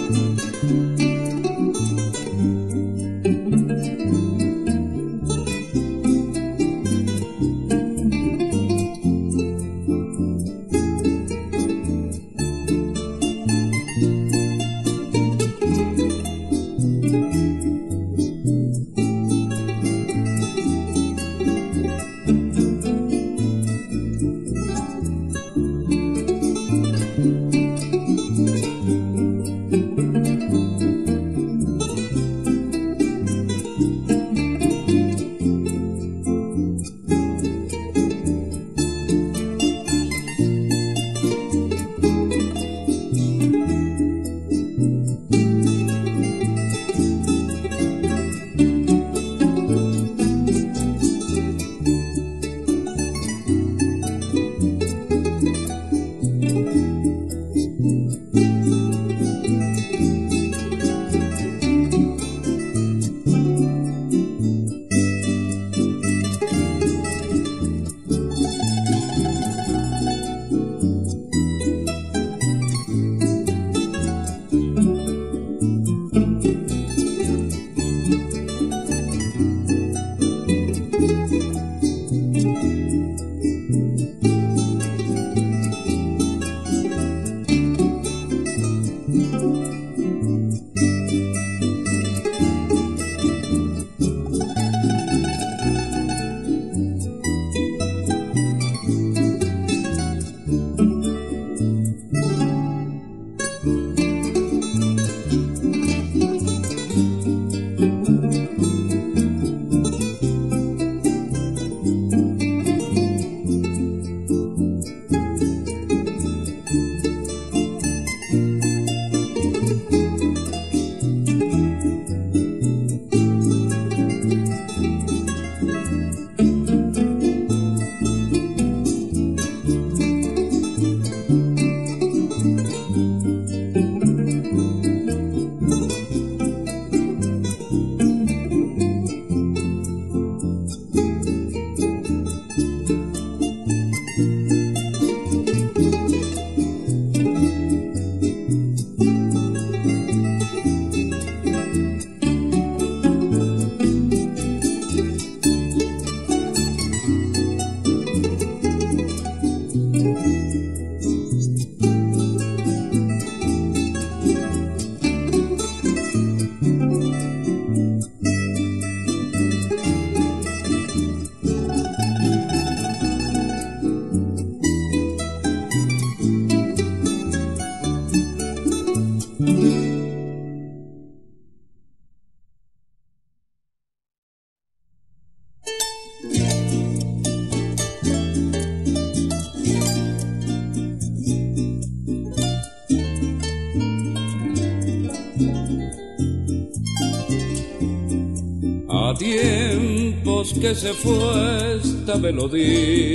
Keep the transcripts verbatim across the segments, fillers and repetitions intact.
A tiempos que se fue esta melodía,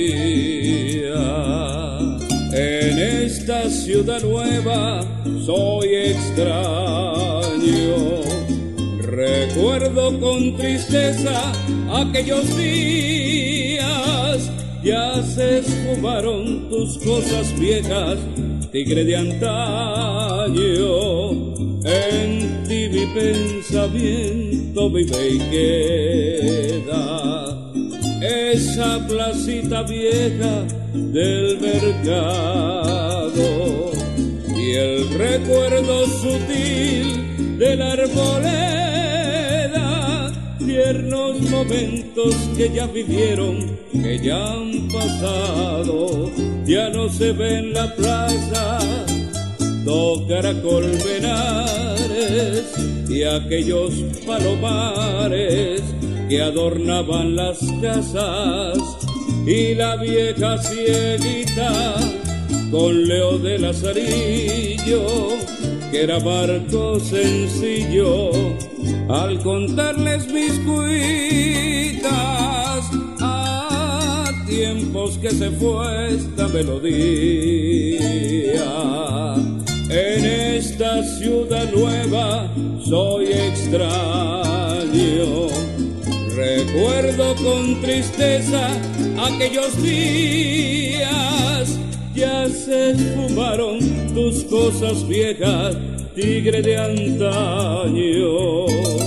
en esta ciudad nueva soy extraño. Recuerdo con tristeza aquellos días, ya se esfumaron tus cosas viejas, tigre de antaño. En ti mi pensamiento vive y queda esa placita vieja del mercado y el recuerdo sutil de la arboleda, tiernos momentos que ya vivieron, que ya han pasado, ya no se ve en la plaza dos caracolmenares y aquellos palomares que adornaban las casas, y la vieja cieguita con Leo de Lazarillo, que era barco sencillo, al contarles mis cuitas a tiempos que se fue esta melodía. En esta ciudad nueva soy extraño, recuerdo con tristeza aquellos días, ya se esfumaron tus cosas viejas, tigre de antaño.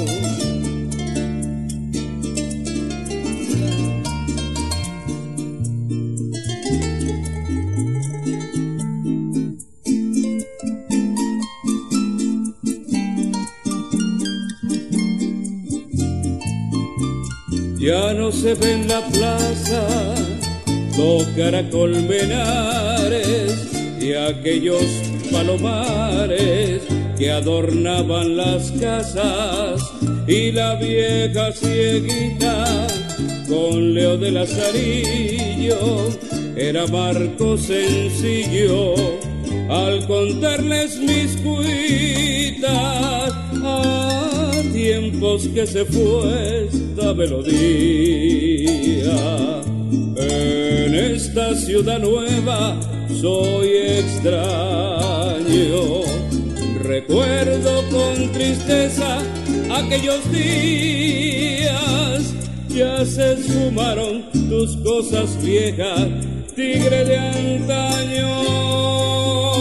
Ya no se ve en la plaza los caracolmenares y aquellos palomares que adornaban las casas, y la vieja cieguita con Leo de Lazarillo era marco sencillo al contarles mis cuitas. A tiempos que se fue esta melodía, en esta ciudad nueva soy extraño. Recuerdo con tristeza aquellos días, ya se esfumaron tus cosas viejas, tigre de antaño.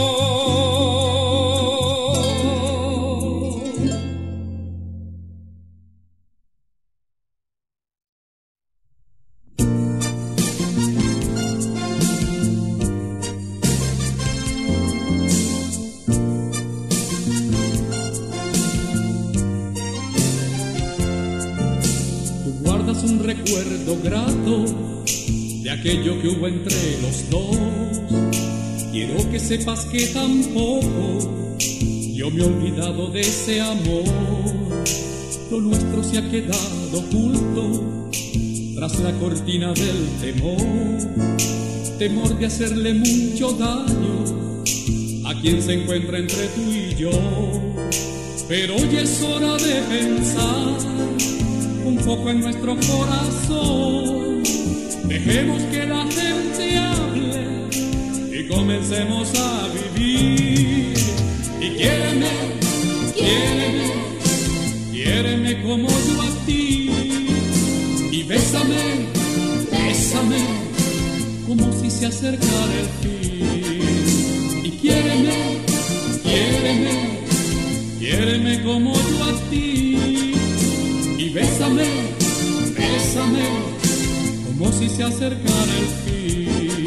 Un recuerdo grato de aquello que hubo entre los dos. Quiero que sepas que tampoco yo me he olvidado de ese amor. Lo nuestro se ha quedado oculto tras la cortina del temor, temor de hacerle mucho daño a quien se encuentra entre tú y yo. Pero hoy es hora de pensar un poco en nuestro corazón. Dejemos que la gente hable y comencemos a vivir. Y quiéreme, quiéreme, quiéreme como yo a ti. Y bésame, bésame, como si se acercara el fin. Y quiéreme, quiéreme, quiéreme como yo a ti. Y bésame, bésame, como si se acercara el fin.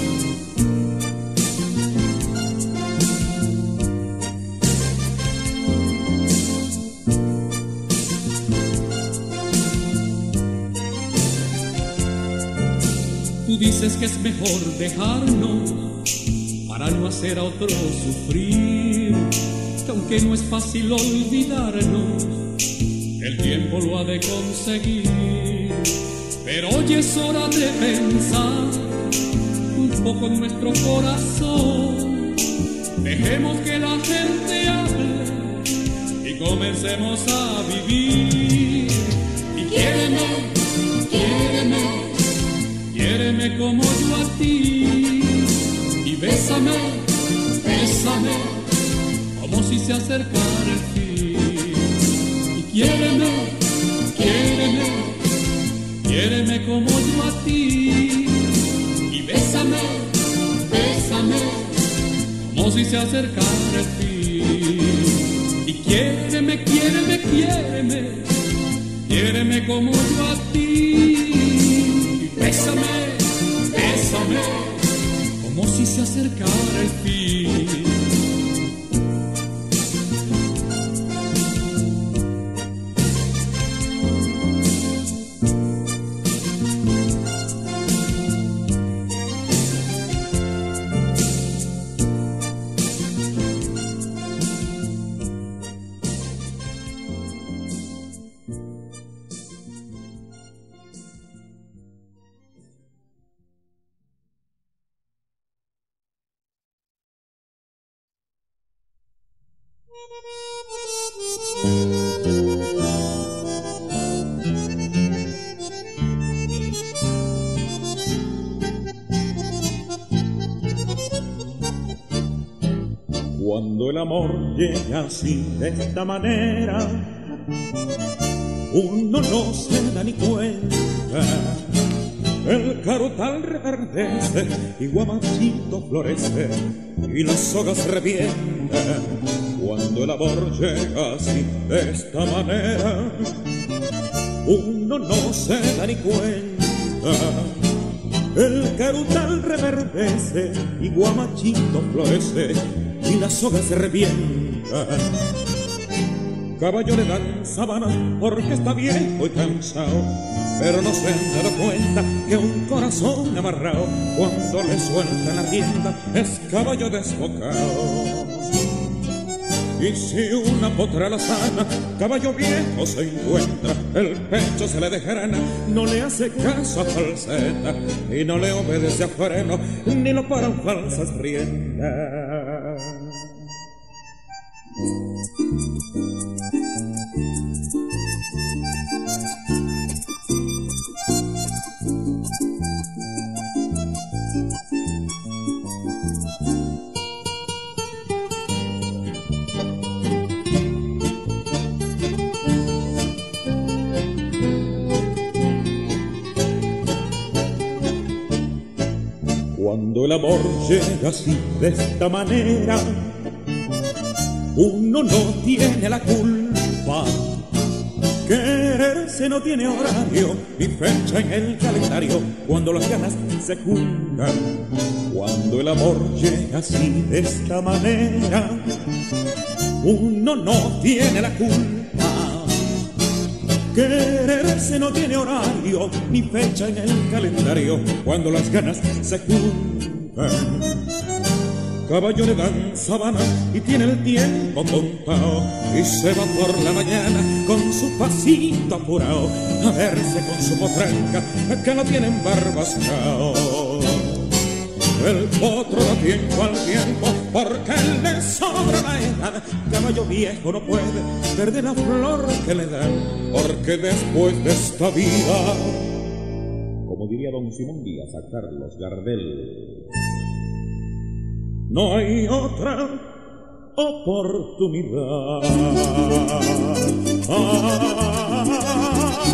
Tú dices que es mejor dejarnos para no hacer a otro sufrir, que aunque no es fácil olvidarnos, el tiempo lo ha de conseguir. Pero hoy es hora de pensar un poco en nuestro corazón. Dejemos que la gente hable y comencemos a vivir. Y quiéreme, quiéreme, quiéreme como yo a ti. Y bésame, bésame, como si se acercara el fin. Quiéreme, quiéreme, quiéreme como yo a ti. Y bésame, bésame, como si se acercara el fin. Y quiéreme, quiéreme, quiéreme, quiéreme como yo a ti. Y bésame, bésame, como si se acercara el fin. Cuando el amor llega así de esta manera, uno no se da ni cuenta, el carutal reverdece y guamachito florece y las sogas revientan. Cuando el amor llega así, de esta manera, uno no se da ni cuenta. El carutal reverdece y guamachito florece y las sogas se revientan. Caballo le dan sabana porque está viejo y cansado, pero no se han dado cuenta que un corazón amarrado, cuando le suelta la rienda, es caballo desbocado. Y si una potra la sana, caballo viejo se encuentra, el pecho se le desgrana, no le hace caso a falseta y no le obedece a freno, ni lo paran falsas riendas. Cuando el amor llega así, de esta manera, uno no tiene la culpa. Quererse no tiene horario ni fecha en el calendario, cuando las ganas se juntan. Cuando el amor llega así, de esta manera, uno no tiene la culpa. Quererse no tiene horario ni fecha en el calendario, cuando las ganas se juntan. Caballo le dan sabana y tiene el tiempo contado, y se va por la mañana con su pasito apurado a verse con su potranca que no tienen barbascao. El potro da tiempo al tiempo porque le sobra la edad. Caballo viejo no puede perder la flor que le dan, porque después de esta vida, como diría don Simón Díaz a Carlos Gardel, no hay otra oportunidad. Ah,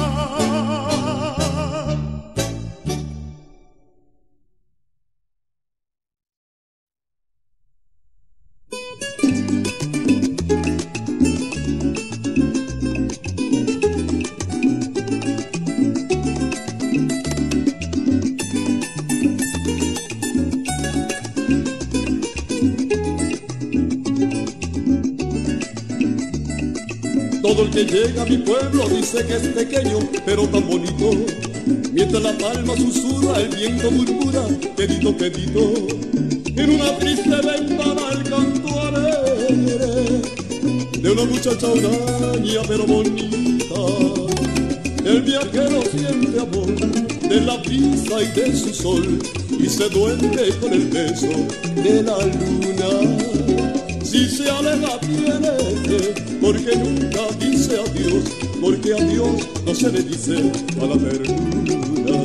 Todo el que llega a mi pueblo dice que es pequeño, pero tan bonito. Mientras la palma susurra, el viento murmura, quedito, quedito. En una triste ventana el canto alegre de una muchacha huraña pero bonita. El viajero siente amor de la brisa y de su sol, y se duerme con el beso de la luna. Si se aleja tiene fe, porque nunca dice adiós, porque adiós no se le dice a la ternura.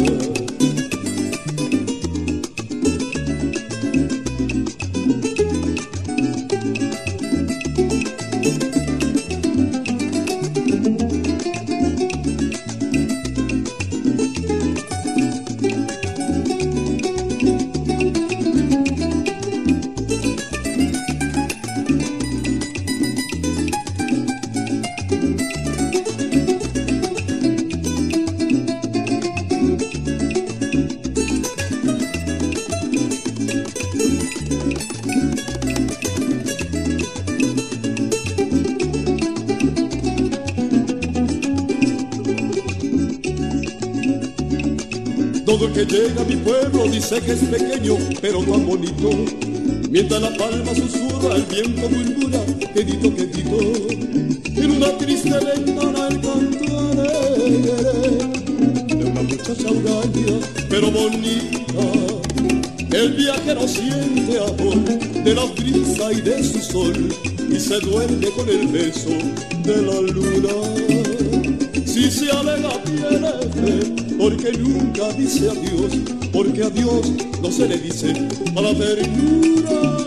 Todo el que llega a mi pueblo dice que es pequeño, pero tan bonito. Mientras la palma susurra, el viento murmura, quedito, quedito. En una triste ventana el canto alegre de una muchacha huraña, pero bonita. El viajero siente amor de la brisa y de su sol, y se duerme con el beso de la luna. Si se alega tiene fe, porque nunca dice adiós, porque adiós no se le dice a la ternura.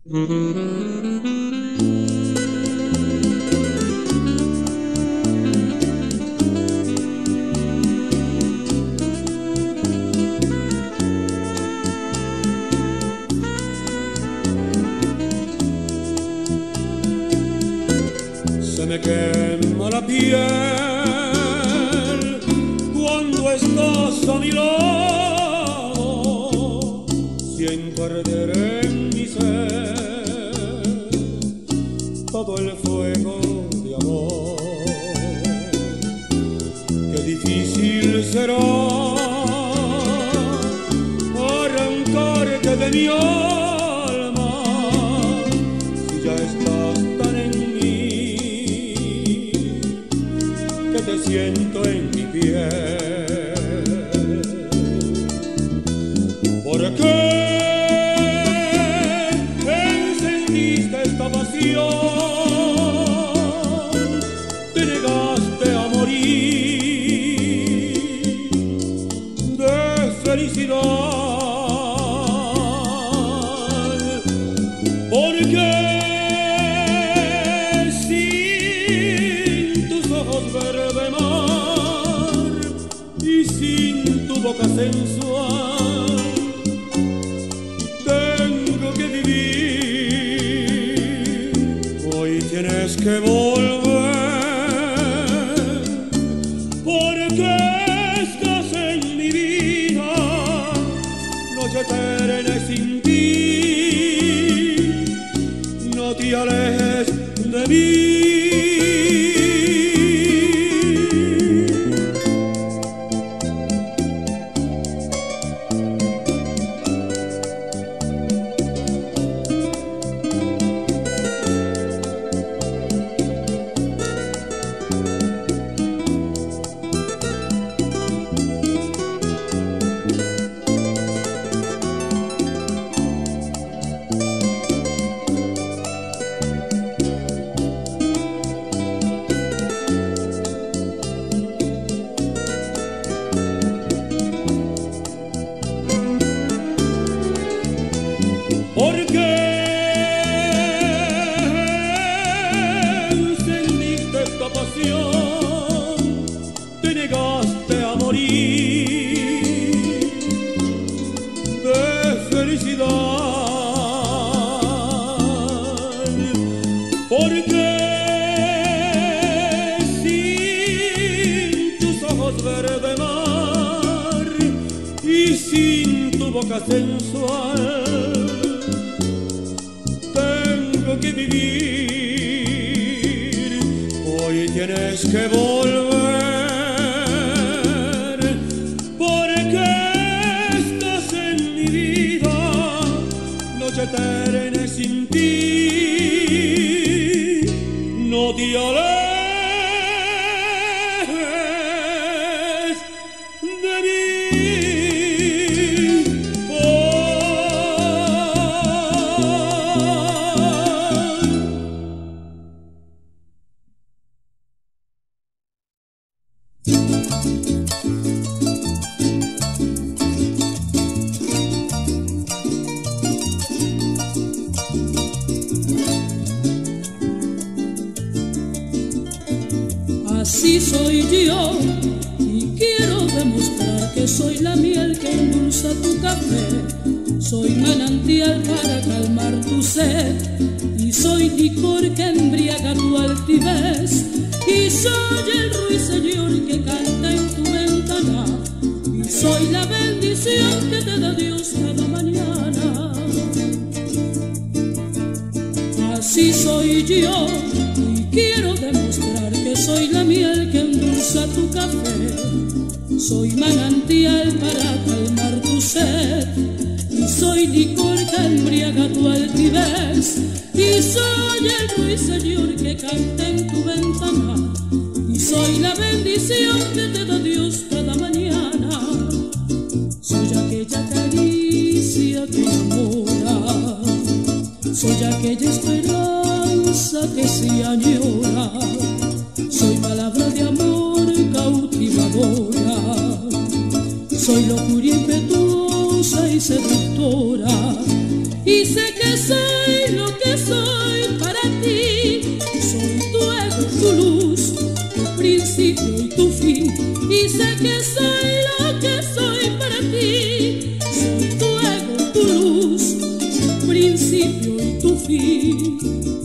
Se me quema la piel cuando estás a mi lado, siento arder en mi ser todo el fuego de amor. Qué difícil será arrancarte de mi alma si ya estás tan en mí que te siento en mi piel. ¿Por qué encendiste esta pasión? Te negaste a morir de felicidad. ¿Por qué sin tus ojos verde mar y sin tu boca sensual tengo que vivir? Hoy tienes que volver porque estás en mi vida, noche eterna sin ti, no te alejes de mí. ¿Por qué encendiste esta pasión? Te negaste a morir de felicidad. ¿Por qué sin tus ojos verde mar y sin tu boca sensual que vivir? Hoy tienes que volver porque estás en mi vida, noche eterna sin ti, no te alejes de mí. Así soy yo y quiero demostrar que soy la miel que endulza tu café. Soy manantial para calmar tu sed y soy licor que embriaga tu altivez. Y soy el ruiseñor que canta en tu ventana y soy la bendición que te da Dios cada mañana. Así soy yo y quiero demostrar que soy la miel que endulza tu café. Soy manantial para calmar tu sed y soy licor que embriaga tu altivez. Y soy el ruiseñor que canta en tu ventana y soy la bendición que te da Dios cada mañana. Soy aquella caricia que enamora, soy aquella esperanza que se añora, soy palabra de amor cautivadora, soy locura impetuosa y seductora, y sé que soy lo sé que soy lo que soy para ti. Soy tu ego, tu luz, tu principio y tu fin.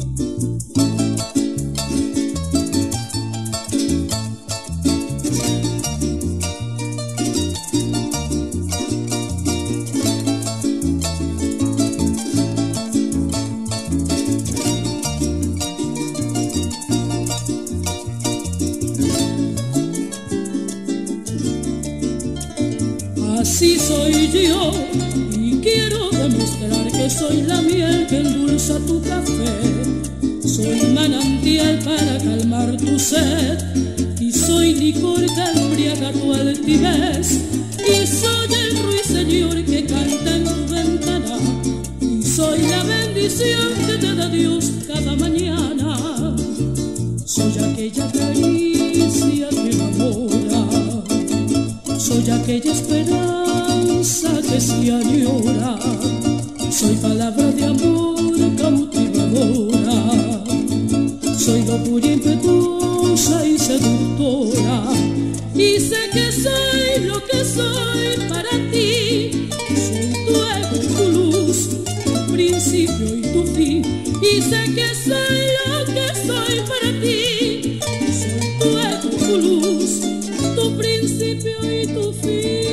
Así soy yo y quiero demostrar que soy la miel que endulza tu café. Soy manantial para calmar tu sed y soy licor que embriaga tu altivez. Y soy el ruiseñor que canta en tu ventana y soy la bendición que te da Dios cada mañana. Soy aquella caricia que enamora, soy aquella esperanza que se añora, soy palabra de amor cautivadora, soy locura impetuosa y seductora, y sé que soy lo que soy para ti. Soy tu ego, tu luz, tu principio y tu fin, y sé que soy lo que soy para ti. Soy tu ego, tu luz, tu principio y tu fin.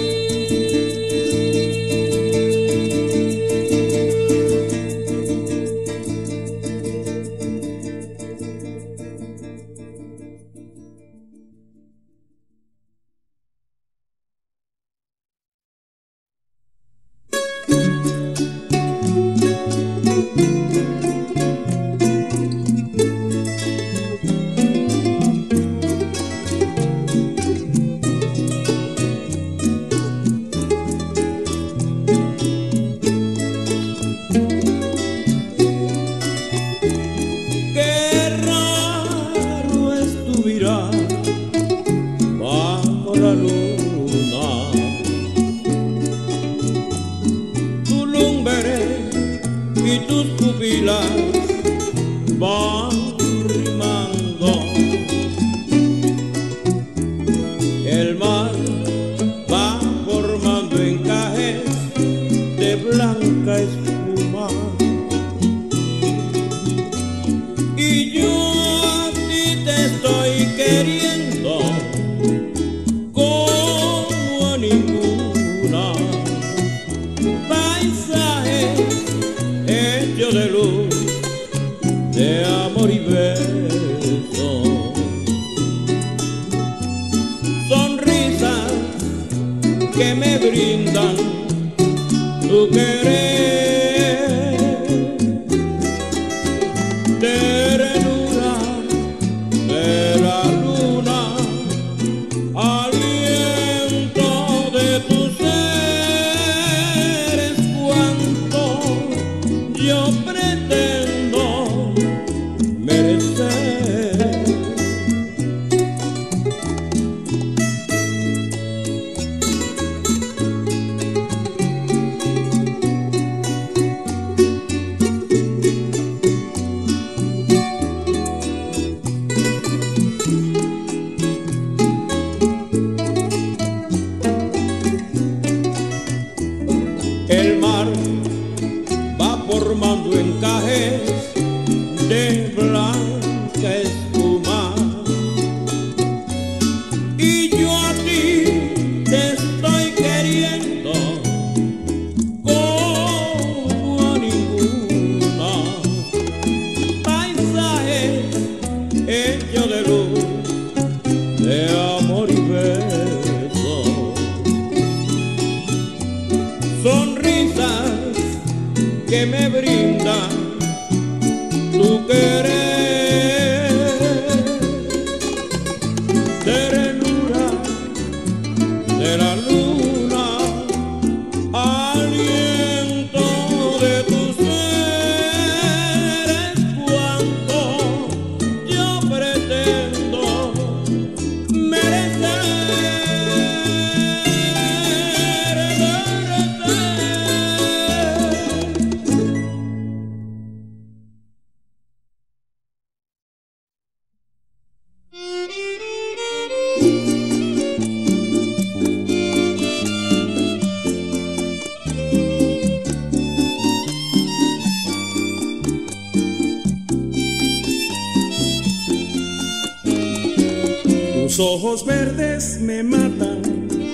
ojos verdes me matan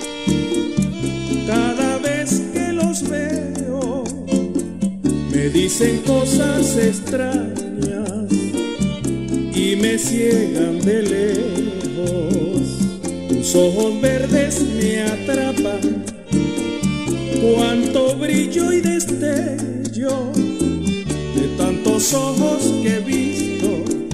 cada vez que los veo. Me dicen cosas extrañas y me ciegan de lejos. Tus ojos verdes me atrapan, cuánto brillo y destello de tantos ojos que he visto.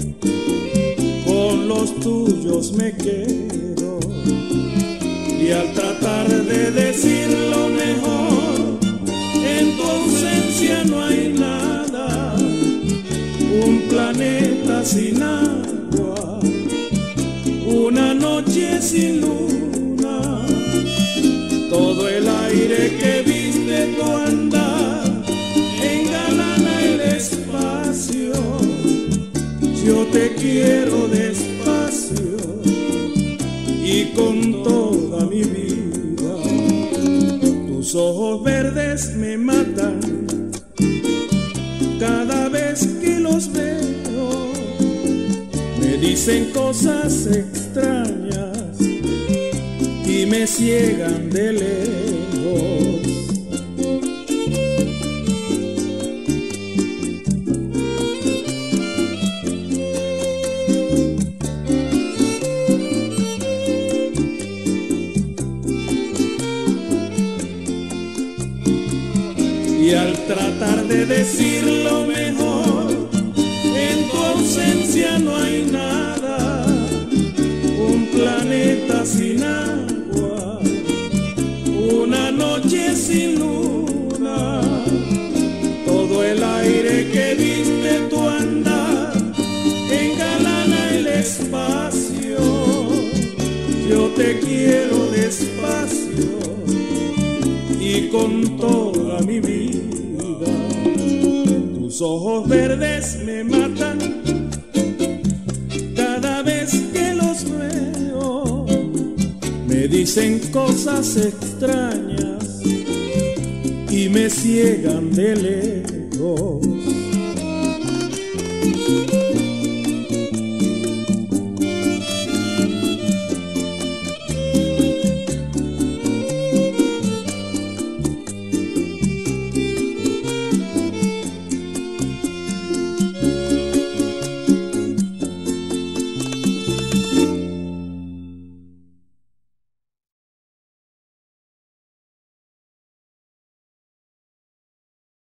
Con los tuyos me quedo y al tratar de decir lo mejor, en tu ausencia no hay nada, un planeta sin agua, una noche sin luna, todo el aire que viste tu andar engalana el espacio. Yo te quiero despacio y con toda mi vida. Tus ojos verdes me matan cada vez que los veo. Me dicen cosas extrañas y me ciegan de lejos. Y al tratar de decir lo mejor, en tu ausencia no hay nada, un planeta sin agua, una noche sin luna, todo el aire que viste tu andar engalana el espacio. Yo te quiero despacio y con toda mi vida. Tus ojos verdes me matan cada vez que los veo. Me dicen cosas extrañas y me ciegan de lejos.